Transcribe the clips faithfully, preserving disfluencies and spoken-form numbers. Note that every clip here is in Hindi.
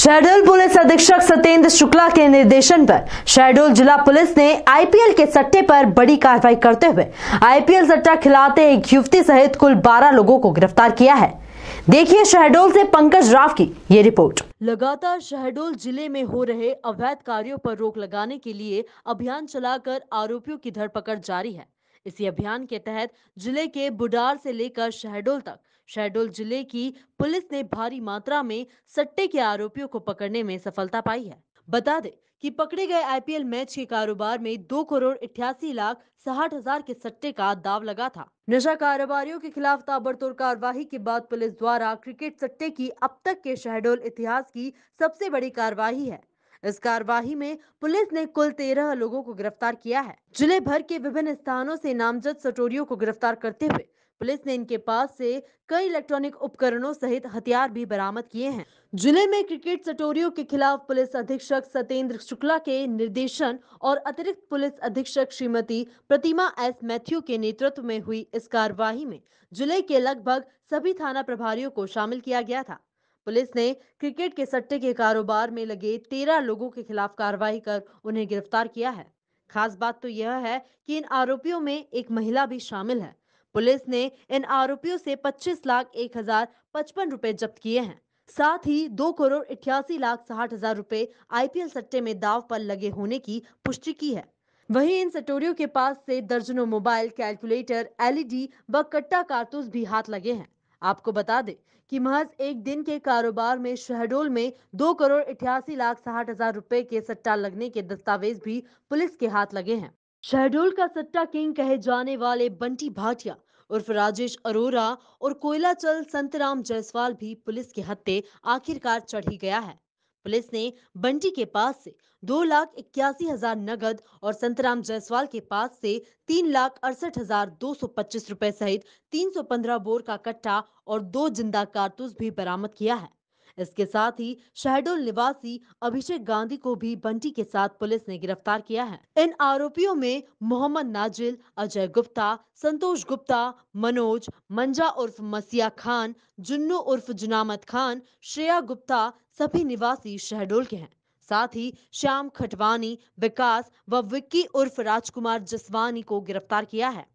शहडोल पुलिस अधीक्षक सत्येंद्र शुक्ला के निर्देशन पर शहडोल जिला पुलिस ने आईपीएल के सट्टे पर बड़ी कार्रवाई करते हुए आईपीएल सट्टा खिलाते एक युवती सहित कुल बारह लोगों को गिरफ्तार किया है। देखिए शहडोल से पंकज राव की ये रिपोर्ट। लगातार शहडोल जिले में हो रहे अवैध कार्यों पर रोक लगाने के लिए अभियान चलाकर आरोपियों की धरपकड़ जारी है। इसी अभियान के तहत जिले के बुडार से लेकर शहडोल तक शहडोल जिले की पुलिस ने भारी मात्रा में सट्टे के आरोपियों को पकड़ने में सफलता पाई है। बता दें कि पकड़े गए आईपीएल मैच के कारोबार में दो करोड़ अट्ठासी लाख साठ हजार के सट्टे का दाव लगा था। नशा कारोबारियों के खिलाफ ताबड़तोड़ कार्रवाई के बाद पुलिस द्वारा क्रिकेट सट्टे की अब तक के शहडोल इतिहास की सबसे बड़ी कार्रवाई है। इस कार्रवाई में पुलिस ने कुल तेरह लोगों को गिरफ्तार किया है। जिले भर के विभिन्न स्थानों से नामजद सटोरियों को गिरफ्तार करते हुए पुलिस ने इनके पास से कई इलेक्ट्रॉनिक उपकरणों सहित हथियार भी बरामद किए हैं। जिले में क्रिकेट सटोरियों के खिलाफ पुलिस अधीक्षक सत्येंद्र शुक्ला के निर्देशन और अतिरिक्त पुलिस अधीक्षक श्रीमती प्रतिमा एस मैथ्यू के नेतृत्व में हुई इस कार्रवाई में जिले के लगभग सभी थाना प्रभारियों को शामिल किया गया था। पुलिस ने क्रिकेट के सट्टे के कारोबार में लगे तेरह लोगों के खिलाफ कार्रवाई कर उन्हें गिरफ्तार किया है। खास बात तो यह है कि इन आरोपियों में एक महिला भी शामिल है। पुलिस ने इन आरोपियों से पच्चीस लाख एक हजार पचपन रुपए जब्त किए हैं। साथ ही दो करोड़ अट्ठासी लाख साठ हजार रुपए आईपीएल सट्टे में दाव पर लगे होने की पुष्टि की है। वहीं इन सटोरियों के पास से दर्जनों मोबाइल, कैलकुलेटर, एलईडी व कट्टा कारतूस भी हाथ लगे हैं। आपको बता दें कि महज एक दिन के कारोबार में शहडोल में दो करोड़ अट्ठासी लाख साठ हजार रुपए के सट्टा लगने के दस्तावेज भी पुलिस के हाथ लगे हैं। शहडोल का सट्टा किंग कहे जाने वाले बंटी भाटिया उर्फ राजेश अरोरा और कोयलाचल संतराम जायसवाल भी पुलिस के हत्थे आखिरकार चढ़ ही गया है। पुलिस ने बंटी के पास से दो लाख इक्यासी हजार नगद और संतराम जायसवाल के पास से तीन लाख अड़सठ हजार दो सौ पच्चीस रुपए सहित तीन सौ पंद्रह बोर का कट्टा और दो जिंदा कारतूस भी बरामद किया है। इसके साथ ही शहडोल निवासी अभिषेक गांधी को भी बंटी के साथ पुलिस ने गिरफ्तार किया है। इन आरोपियों में मोहम्मद नाजिल, अजय गुप्ता, संतोष गुप्ता, मनोज, मंजा उर्फ मसिया खान, जुन्नू उर्फ जुनामत खान, श्रेया गुप्ता सभी निवासी शहडोल के हैं। साथ ही श्याम खटवानी, विकास व विक्की उर्फ राजकुमार जसवानी को गिरफ्तार किया है।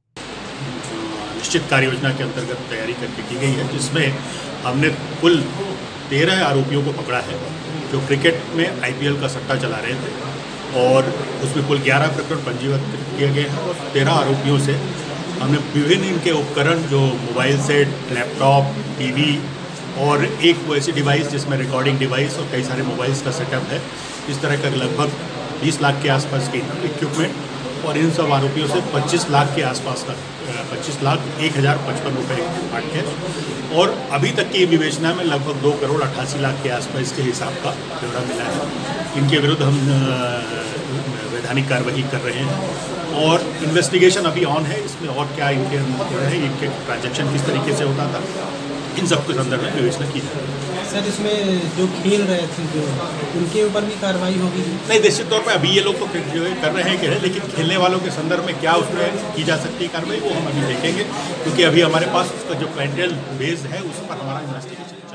निश्चित कार्य योजना के अंतर्गत तैयारी करके की गई है, जिसमें हमने कुल तेरह आरोपियों को पकड़ा है जो क्रिकेट में आईपीएल का सट्टा चला रहे थे और उसमें कुल ग्यारह प्रकरण पंजीबद्ध किए गए हैं और तेरह आरोपियों से हमने विभिन्न इनके उपकरण जो मोबाइल सेट, लैपटॉप, टीवी और एक ऐसी डिवाइस जिसमें रिकॉर्डिंग डिवाइस और कई सारे मोबाइल्स का सेटअप है, इस तरह का लगभग बीस लाख के आसपास की इक्विपमेंट और इन सब आरोपियों से पच्चीस लाख के आसपास का पच्चीस लाख एक हज़ार पचपन रुपये काट के और अभी तक की विवेचना में लगभग दो करोड़ अट्ठासी लाख के आसपास के हिसाब का ब्यौरा मिला है। इनके विरुद्ध हम वैधानिक कार्रवाई कर रहे हैं और इन्वेस्टिगेशन अभी ऑन है। इसमें और क्या इनके है, इनके ट्रांजैक्शन किस तरीके से होता था, इन सब के संदर्भ में विवेचना की जा रही है। सर, इसमें जो खेल रहे थे जो उनके ऊपर भी कार्रवाई होगी? नहीं, निश्चित तौर पर अभी ये लोग तो जो कर रहे हैं कि लेकिन खेलने वालों के संदर्भ में क्या उसमें की जा सकती है कार्रवाई, वो हम अभी देखेंगे, क्योंकि अभी हमारे पास उसका जो क्लाइंटेल बेस है उस पर हमारा इन्वेस्टिगेशन